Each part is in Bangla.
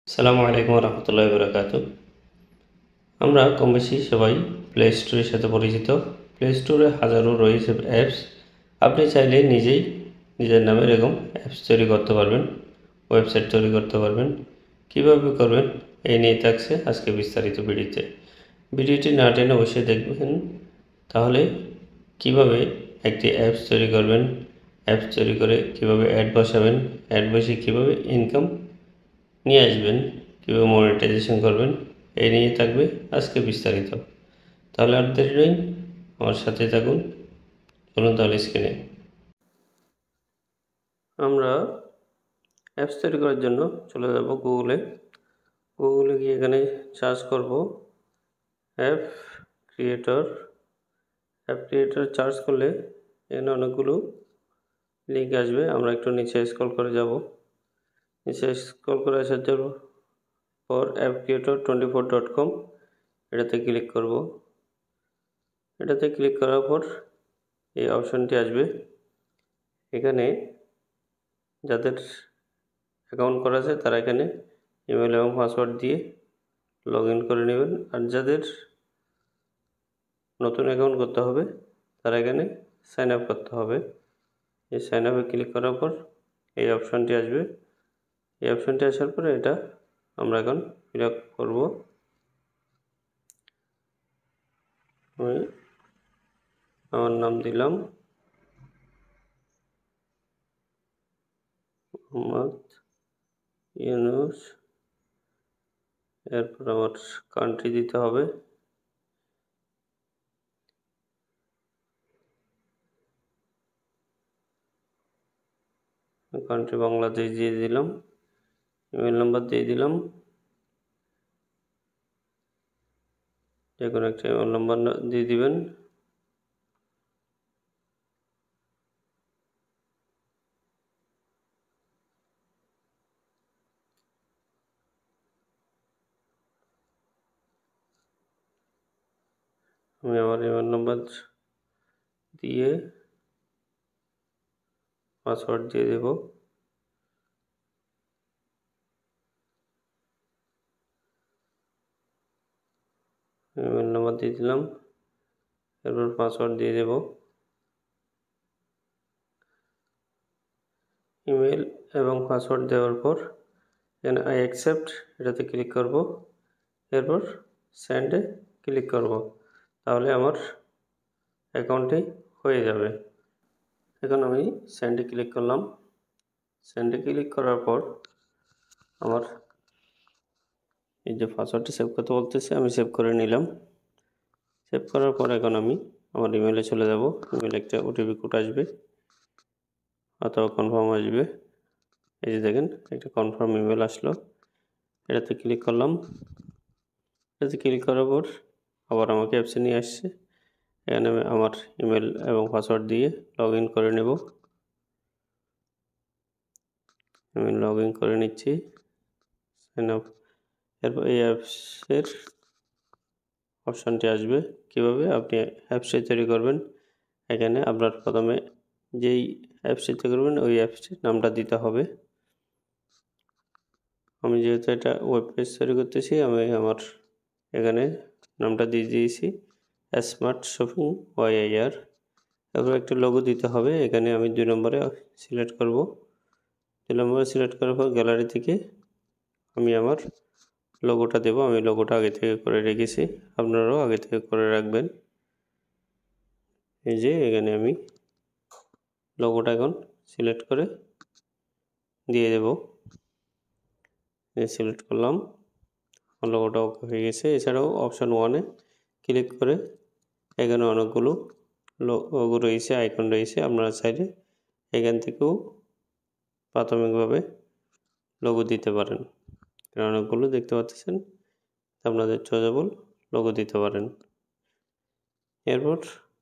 আসসালামু আলাইকুম রহমতুল্লাহি বারাকাতুহু। আমরা কমবেশি সবাই প্লে স্টোরের সাথে পরিচিত। প্লে স্টোরে হাজারো রয়েছে অ্যাপস। আপনি চাইলে নিজেই নিজের নামে এরকম অ্যাপস তৈরি করতে পারবেন, ওয়েবসাইট তৈরি করতে পারবেন। কীভাবে করবেন এই নিয়ে থাকছে আজকে বিস্তারিত ভিডিওতে। ভিডিওটি না টেনে অবশ্যই দেখবেন, তাহলে কিভাবে একটি অ্যাপস তৈরি করবেন, অ্যাপস তৈরি করে কিভাবে অ্যাড বসাবেন, অ্যাড বসিয়ে কীভাবে ইনকাম নিয়ে আসবেন, কীভাবে মনিটাইজেশন করবেন এই নিয়ে থাকবে আজকে বিস্তারিত। তাহলে আর দেরি নেই, আমার সাথে থাকুন। চলুন তাহলে স্ক্রিনে। আমরা অ্যাপস তৈরি করার জন্য চলে যাব গুগলে। গুগলে গিয়ে এখানে সার্চ করব app creator. App creator search করলে এখানে অনেকগুলো লিঙ্ক আসবে। আমরা একটু নিচে স্ক্রল করে যাব। নিচে স্ক্রল করে আসার পর অ্যাপ ক্রিয়েটর 24.com এটাতে ক্লিক করব। এটাতে ক্লিক করার পর এই অপশানটি আসবে। এখানে যাদের অ্যাকাউন্ট করা আছে তারা এখানে ইমেল এবং পাসওয়ার্ড দিয়ে লগ ইন করে নেবেন, আর যাদের নতুন অ্যাকাউন্ট করতে হবে তারা এখানে সাইন আপ করতে হবে। এই সাইন আপে ক্লিক করার পর এই অপশানটি আসবে। এই অপশানটি আসার পরে এটা আমরা এখন ফিল আপ করবো। আমি আমার নাম দিলাম মোহাম্মদ ইউনুস। এরপর আমার কান্ট্রি দিতে হবে। কান্ট্রি বাংলাদেশ দিয়ে দিলাম। ইমেল নাম্বার দিয়ে দিলাম, যে কোনো একটা ইমেল নাম্বার দিয়ে দিবেন। আমি আমার ইমেল নাম্বার দিয়ে পাসওয়ার্ড দিয়ে দেব। ইমেল নাম্বার দিয়ে দিলাম, এরপর পাসওয়ার্ড দিয়ে দেব। ইমেল এবং পাসওয়ার্ড দেওয়ার পর এখানে আই অ্যাকসেপ্ট এটাতে ক্লিক করব। এরপর সেন্ডে ক্লিক করব, তাহলে আমার অ্যাকাউন্টটি হয়ে যাবে। এখন আমি সেন্ডে ক্লিক করলাম। সেন্ডে ক্লিক করার পর আমার এই যে পাসওয়ার্ডটি সেভ করতে বলতেছে, আমি সেভ করে নিলাম। সেভ করার পর এখন আমি আমার ইমেলে চলে যাব। ইমেলে একটা ওটিপি কোড আসবে অথবা কনফার্ম আসবে। এই যে দেখেন একটা কনফার্ম ইমেল আসলো, এটাতে ক্লিক করলাম। এটাতে ক্লিক করার পর আবার আমাকে অ্যাপসে নিয়ে আসছে। এখানে আমি আমার ইমেল এবং পাসওয়ার্ড দিয়ে লগ ইন করে নেব। আমি লগ ইন করে নিচ্ছি। Sign up. এরপর এই অ্যাপসের অপশানটি আসবে কীভাবে আপনি অ্যাপসটি তৈরি করবেন। এখানে আপনার প্রথমে যেই অ্যাপসটি তৈরি করবেন ওই অ্যাপসটির নামটা দিতে হবে। আমি যেহেতু এটা ওয়েব পেজ তৈরি করতেছি, আমি আমার এখানে নামটা দিয়ে দিয়েছি স্মার্ট শপিং ওয়াইআর। তারপর একটা লোগো দিতে হবে। এখানে আমি 2 নম্বরে সিলেক্ট করব। 2 নম্বরে সিলেক্ট করার পর গ্যালারি থেকে আমি আমার লোগোটা দেব। আমি লোগোটা আগে থেকে করে রেখেছি, আপনারাও আগে থেকে করে রাখবেন। এই যে এখানে আমি লোগোটা এখন সিলেক্ট করে দিয়ে দেব। সিলেক্ট করলাম, লোগোটা ওকে হয়ে গেছে। এছাড়াও অপশান 1-এ ক্লিক করে এখানে অনেকগুলো লোগো রয়েছে, আইকন রয়েছে। আপনারা চাইলে এখান থেকেও প্রাথমিকভাবে লোগো দিতে পারেন। অনেকগুলো দেখতে পাচ্ছেন, আপনাদের চয়েজেবল লোগো দিতে পারেন। এরপর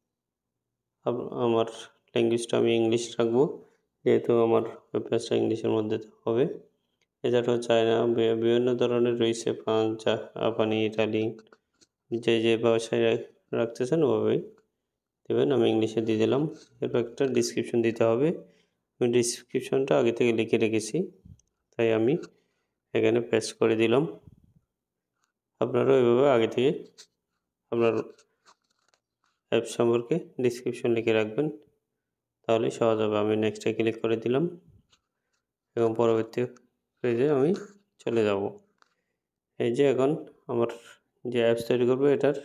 আমার ল্যাঙ্গুয়েজটা আমি ইংলিশ রাখবো, যেহেতু আমার ওয়েব পেজটা ইংলিশের মধ্যে হবে। এছাড়াও চায়না বিভিন্ন ধরনের রয়েছে, ফ্রান্স, জাপানি, ইটালি, যে ভাষায় রাখতে চান ওভাবেই দেবেন। আমি ইংলিশে দিয়ে দিলাম। এরপর একটা ডিসক্রিপশন দিতে হবে। আমি ডিসক্রিপশনটা আগে থেকে লিখে রেখেছি, তাই আমি এখানে পেস্ট করে দিলাম। আপনারাও এভাবে আগে থেকে আপনার অ্যাপ সম্পর্কে ডিসক্রিপশন লিখে রাখবেন, তাহলেই সহজ হবে। আমি নেক্সটে ক্লিক করে দিলাম এবং পরবর্তী পেজে আমি চলে যাব। এই যে এখন আমার যে অ্যাপস তৈরি করবো এটার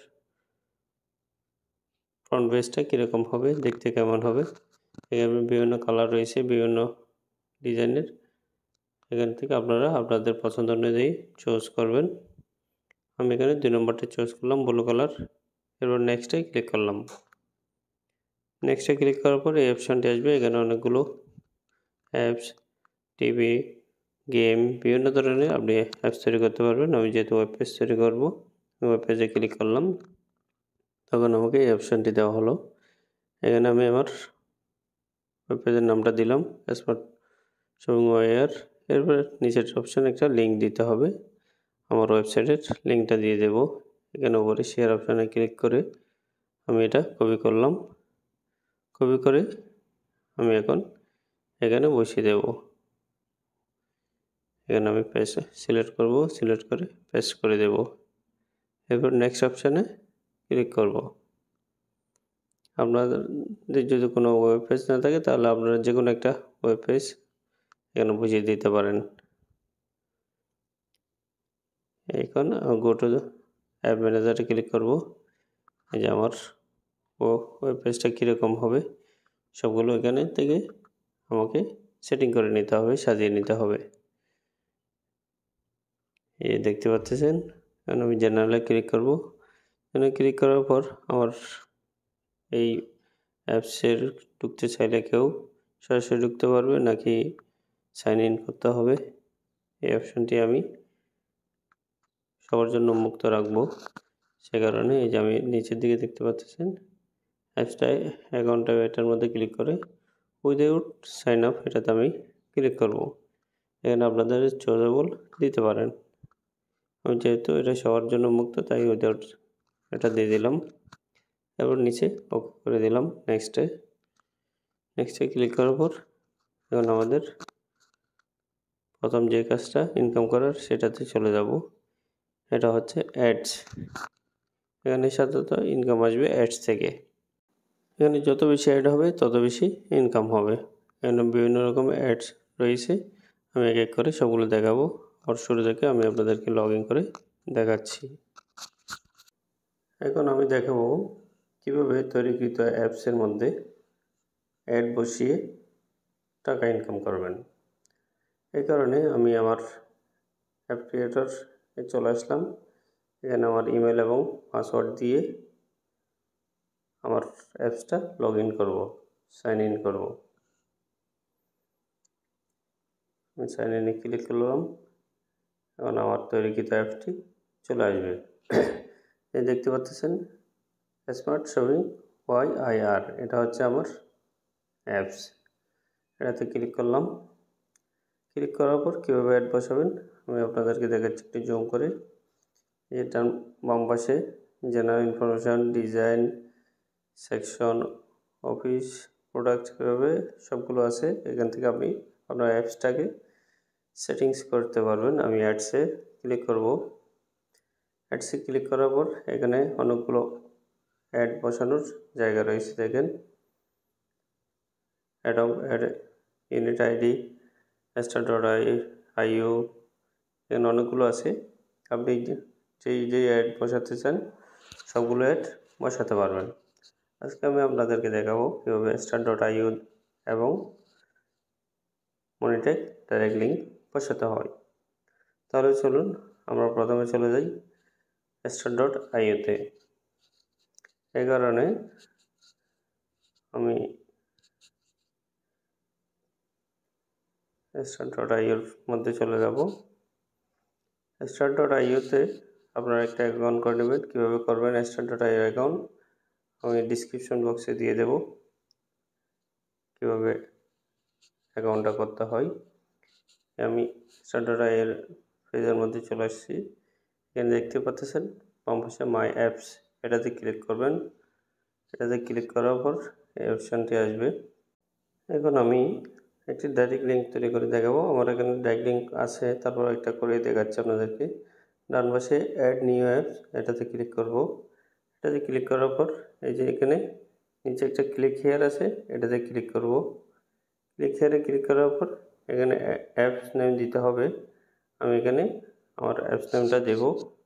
ফ্রন্ট পেজটা কীরকম হবে, দেখতে কেমন হবে। এখানে বিভিন্ন কালার রয়েছে, বিভিন্ন ডিজাইনের। এখান থেকে আপনারা আপনাদের পছন্দ অনুযায়ী চুজ করবেন। আমি এখানে 2 নম্বরটা চুজ করলাম, ব্লু কালার। এরপর নেক্সটে ক্লিক করলাম। নেক্সটে ক্লিক করার পর এই অপশানটি আসবে। এখানে অনেকগুলো অ্যাপস, টিভি, গেম, বিভিন্ন ধরনের আপনি অ্যাপস তৈরি করতে পারবেন। আমি যেহেতু ওয়েব পেজ তৈরি করবো, ওয়েব পেজে ক্লিক করলাম, তখন আমাকে এই অপশানটি দেওয়া হলো। এখানে আমি আমার ওয়েব পেজের নামটা দিলাম, স্মার্ট শপিং ওয়্যার। এরপর নিচের অপশানে একটা লিঙ্ক দিতে হবে, আমার ওয়েবসাইটের লিঙ্কটা দিয়ে দেব। এখানে উপরে শেয়ার অপশানে ক্লিক করে আমি এটা কপি করলাম। কপি করে আমি এখন এখানে বসিয়ে দেব। এখানে আমি পেস্ট সিলেক্ট করব, সিলেক্ট করে পেস্ট করে দেব। এরপর নেক্সট অপশানে ক্লিক করব। আপনাদের যদি কোনো ওয়েব পেজ না থাকে তাহলে আপনারা যে কোনো একটা ওয়েব পেজ এখানে বসিয়ে দিতে পারেন। এখন গো টু অ্যাপ ম্যানেজারে ক্লিক করব। এই যে আমার ওয়েব পেজটা কীরকম হবে সবগুলো এখানে থেকে আমাকে সেটিং করে নিতে হবে, সাজিয়ে নিতে হবে। এই দেখতে পাচ্ছেন, এখন আমি জেনারেলে ক্লিক করব। এখানে ক্লিক করার পর আমার এই অ্যাপসের ঢুকতে চাইলে কেউ সরাসরি ঢুকতে পারবে নাকি সাইন ইন করতে হবে, এই অপশানটি আমি সবার জন্য মুক্ত রাখবো। সে কারণে এই যে আমি নিচের দিকে দেখতে পাচ্ছেন অ্যাপসটায় অ্যাকাউন্টটা, এটার মধ্যে ক্লিক করে উইদাউট সাইন আপ এটাতে আমি ক্লিক করব। এখানে আপনাদের চয়েসেবল দিতে পারেন। আমি যেহেতু এটা সবার জন্য মুক্ত তাই উইদাউট এটা দিয়ে দিলাম। এরপর নিচে ওকে করে দিলাম। নেক্সটে ক্লিক করার পর এখন আমাদের প্রথম যে কাজটা ইনকাম করার সেটাতে চলে যাব। এটা হচ্ছে অ্যাডস। এখানে সাধারণত ইনকাম আসবে অ্যাডস থেকে। এখানে যত বেশি অ্যাড হবে তত বেশি ইনকাম হবে। এখানে বিভিন্ন রকম অ্যাডস রয়েছে, আমি এক এক করে সবগুলো দেখাবো। আর শুরু থেকে আমি আপনাদেরকে লগ ইন করে দেখাচ্ছি। এখন আমি দেখাবো কীভাবে তৈরিকৃত অ্যাপসের মধ্যে অ্যাড বসিয়ে টাকা ইনকাম করবেন। এই কারণে আমি আমার অ্যাপ ক্রিয়েটরে চলে আসলাম। এখানে আমার ইমেল এবং পাসওয়ার্ড দিয়ে আমার অ্যাপসটা লগ ইন করবো, সাইন ইন করবো। আমি সাইন ইনে ক্লিক করলাম। এখন আমার তৈরিকৃত অ্যাপসটি চলে আসবে। এই দেখতে পাচ্ছেন স্মার্ট শপিং ওয়্যার, এটা হচ্ছে আমার অ্যাপস। এটাতে ক্লিক করলাম। ক্লিক করার পর কীভাবে অ্যাড বসাবেন আমি আপনাদেরকে দেখাচ্ছি একটু জুম করে। এটা বাম পাশে general information, design, section, office, product, কীভাবে সবগুলো আছে। এখান থেকে আপনি আপনার অ্যাপসটাকে সেটিংস করতে পারবেন। আমি অ্যাডসে ক্লিক করব। অ্যাডসে ক্লিক করার পর এখানে অনেকগুলো অ্যাড বসানোর জায়গা রয়েছে। দেখেন অ্যাড ইউনিট আইডি, star.io, এখানে অনেকগুলো আছে। আপনি যেই অ্যাড বসাতে চান সবগুলো অ্যাড বসাতে পারবেন। আজকে আমি আপনাদেরকে দেখাবো কীভাবে star.io এবং মনিটেক ডাইরেক্ট লিঙ্ক বসাতে হয়। তাহলে চলুন আমরা প্রথমে চলে যাই star.io-তে। এই কারণে আমি star.io-র মধ্যে চলে যাব। star.io-তে আপনারা একটা অ্যাকাউন্ট করে নেবেন। কীভাবে করবেন star.io অ্যাকাউন্ট আমি ডিসক্রিপশন বক্সে দিয়ে দেব, কীভাবে অ্যাকাউন্টটা করতে হয়। আমি star.io-র পেজের মধ্যে চলে আসছি। এখানে দেখতে পাচ্ছেন বাম পাশে মাই অ্যাপস, এটাতে ক্লিক করবেন। এটাতে ক্লিক করার পর এই অপশানটি আসবে। এখন আমি একটি ডাইরেক্ট লিঙ্ক তৈরি করে দেখাবো। আমার এখানে ডাইরেক্ট লিঙ্ক আছে, তারপর একটা করে দেখাচ্ছি আপনাদেরকে। ডান পাশে অ্যাড নিউ অ্যাপস, এটাতে ক্লিক করব। এটাতে ক্লিক করার পর এই যে এখানে নিচে একটা ক্লিক হেয়ার আছে, এটাতে ক্লিক করব। ক্লিক হেয়ারে ক্লিক করার পর এখানে অ্যাপস নেম দিতে হবে। আমি এখানে আমার অ্যাপস নেমটা দেব।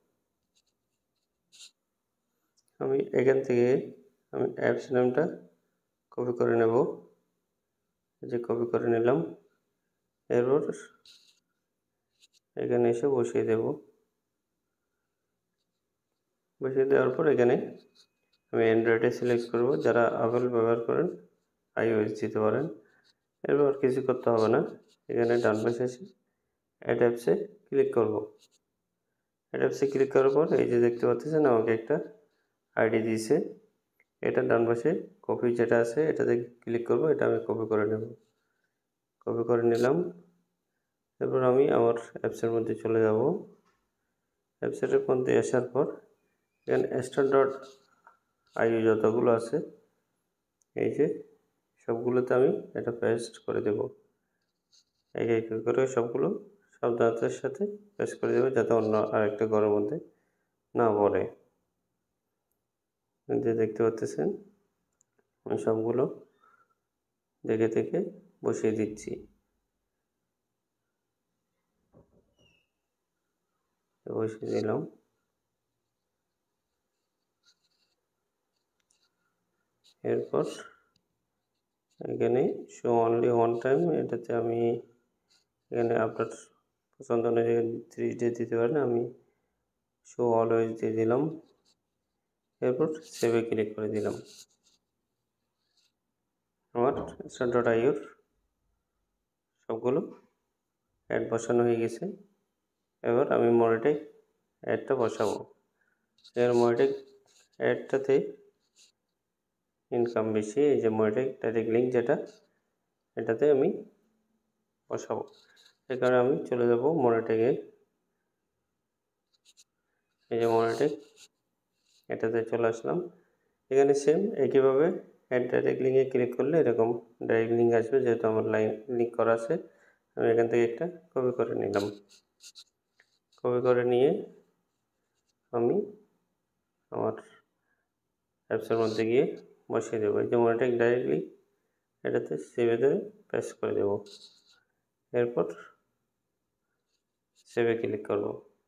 আমি এখান থেকে অ্যাপস নেমটা কপি করে নেব। এই যে কপি করে নিলাম। এরপর এখানে এসে বসিয়ে দেব। বসিয়ে দেওয়ার পর এখানে আমি অ্যান্ড্রয়েডে সিলেক্ট করব। যারা আপেল ব্যবহার করেন iOS দিতে পারেন। এরপর কিছু করতে হবে না, এখানে ডান পাশে এসে অ্যাড অ্যাপসে ক্লিক করব। অ্যাড অ্যাপসে ক্লিক করার পর এই যে দেখতে পাচ্ছেন আমাকে একটা আইডি দিয়েছে। এটা ডান পাশে কপি যেটা আছে এটাতে ক্লিক করব। এটা আমি কপি করে নেব। কপি করে নিলাম। এরপর আমি আমার অ্যাপসের মধ্যে চলে যাব। অ্যাপসের মধ্যে আসার পর এখানে start.io যতগুলো আছে এই যে সবগুলোতে আমি এটা পেস্ট করে দেব। এক এক করে সবগুলো সাবধানতার সাথে পেস্ট করে দেব, যাতে অন্য আরেকটা ঘরের মধ্যে না পড়ে। যে দেখতে পাচ্ছেন আমি সবগুলো দেখে দেখে বসিয়ে দিচ্ছি। বসিয়ে দিলাম। এরপর এখানে শো অনলি ওয়ান টাইম, এটাতে আমি এখানে আপনার পছন্দ অনুযায়ী 3 ডে দিতে পারেন। আমি শো অলওয়েজ দিয়ে দিলাম। এরপর সেভে ক্লিক করে দিলাম। আমার start.io সবগুলো অ্যাড বসানো হয়ে গেছে। এবার আমি মনিটাইজ অ্যাডটা বসাবো। এর মনিটাইজ অ্যাডটাতে ইনকাম বেশি। এই যে মনিটাইজ ডাইরেক্ট লিঙ্ক যেটা, এটাতে আমি বসাবো। এই কারণে আমি চলে যাব মনিটাইজে। এই যে মনিটাইজ, এটাতে চলে আসলাম। এখানে সেম একইভাবে অ্যাড ডাইরেক্ট লিঙ্কে ক্লিক করলে এরকম ডাইরেক্ট লিঙ্ক আসবে। যেহেতু আমার লিঙ্ক করা আছে, আমি এখান থেকে একটা কপি করে নিলাম। কপি করে নিয়ে আমি আমার অ্যাপসের মধ্যে গিয়ে বসিয়ে দেবো। এই যে মনিটাইজ ডাইরেক্ট লিঙ্ক, এটাতে সেভেতে পেস্ট করে দেব। এরপর সেভে ক্লিক করব।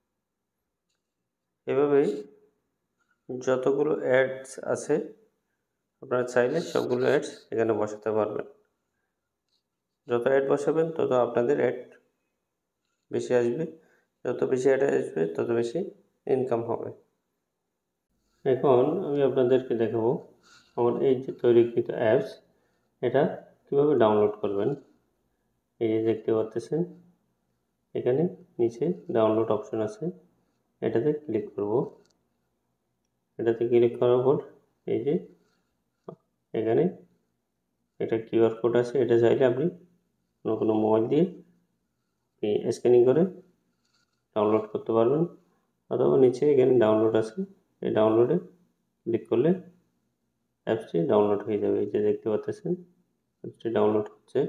এভাবেই যতগুলো অ্যাডস আছে আপনারা চাইলে সবগুলো অ্যাডস এখানে বসাতে পারবেন। যত অ্যাড বসাবেন তত আপনাদের অ্যাড বেশি আসবে। যত বেশি অ্যাড আসবে তত বেশি ইনকাম হবে। এখন আমি আপনাদেরকে দেখাবো আমার এই যে তৈরিকৃত অ্যাপস, এটা কীভাবে ডাউনলোড করবেন। এই যে দেখতে পাচ্ছেন এখানে নিচে ডাউনলোড অপশন আছে, এটাতে ক্লিক করব। এটাতে ক্লিক করার পর এই যে এখানে একটা কিউআর কোড আছে, এটা চাইলে আপনি কোনো মোবাইল দিয়ে স্ক্যানিং করে ডাউনলোড করতে পারবেন, অথবা নিচে এখানে ডাউনলোড আছে, এই ডাউনলোডে ক্লিক করলে অ্যাপসটি ডাউনলোড হয়ে যাবে। এই যে দেখতে পাচ্ছেন অ্যাপসটি ডাউনলোড হচ্ছে।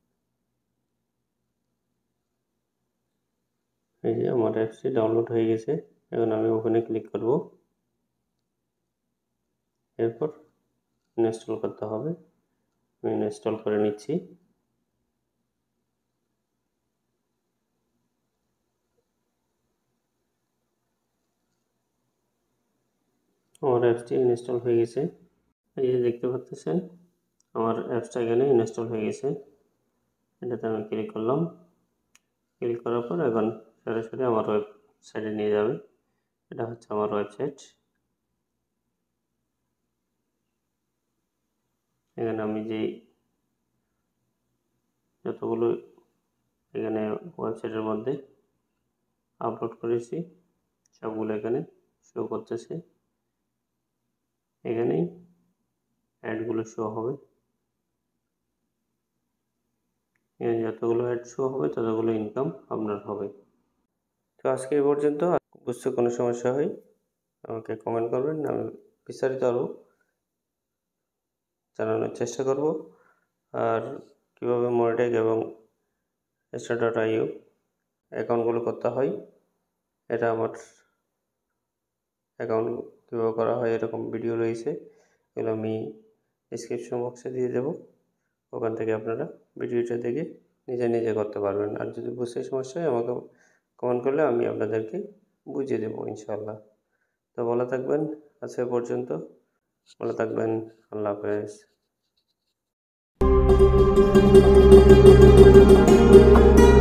এই যে আমার অ্যাপসটি ডাউনলোড হয়ে গেছে। এখন আমি ওখানে ক্লিক করব। এরপর ইনস্টল করতে হবে। আমি ইনস্টল করে নিচ্ছি। আমার অ্যাপসটি ইনস্টল হয়ে গেছে। এই যে দেখতে পাচ্ছেন আমার অ্যাপসটা এখানে ইনস্টল হয়ে গেছে। এটাতে আমি ক্লিক করলাম। ক্লিক করার পর এখন সরাসরি আমার ওয়েবসাইটে নিয়ে যাবে। এটা হচ্ছে আমার ওয়েবসাইট। এখানে আমি যেই যতগুলো এখানে ওয়েবসাইটের মধ্যে আপলোড করেছি সবগুলো এখানে শো করতেছে। এখানেই অ্যাডগুলো শো হবে। এখানে যতগুলো অ্যাড শো হবে ততগুলো ইনকাম আপনার হবে। তো আজকে এই পর্যন্ত। বুঝতে কোনো সমস্যা হয় আমাকে কমেন্ট করবেন, আমি বিস্তারিত আরও জানানোর চেষ্টা করব। আর কীভাবে মনিটেক এবং star.io অ্যাকাউন্টগুলো করতে হয়, এটা আমার অ্যাকাউন্ট কীভাবে করা হয় এরকম ভিডিও রয়েছে, এগুলো আমি ডিসক্রিপশন বক্সে দিয়ে দেবো। ওখান থেকে আপনারা ভিডিওটা দেখে নিজে নিজে করতে পারবেন। আর যদি বুঝতে সমস্যা হয় আমাকে কমেন্ট করলে আমি আপনাদেরকে বুঝিয়ে দেবো ইনশাআল্লাহ। তো ভালো থাকবেন, আজকে পর্যন্ত ভালো থাকবেন, আল্লাহ হাফেজ।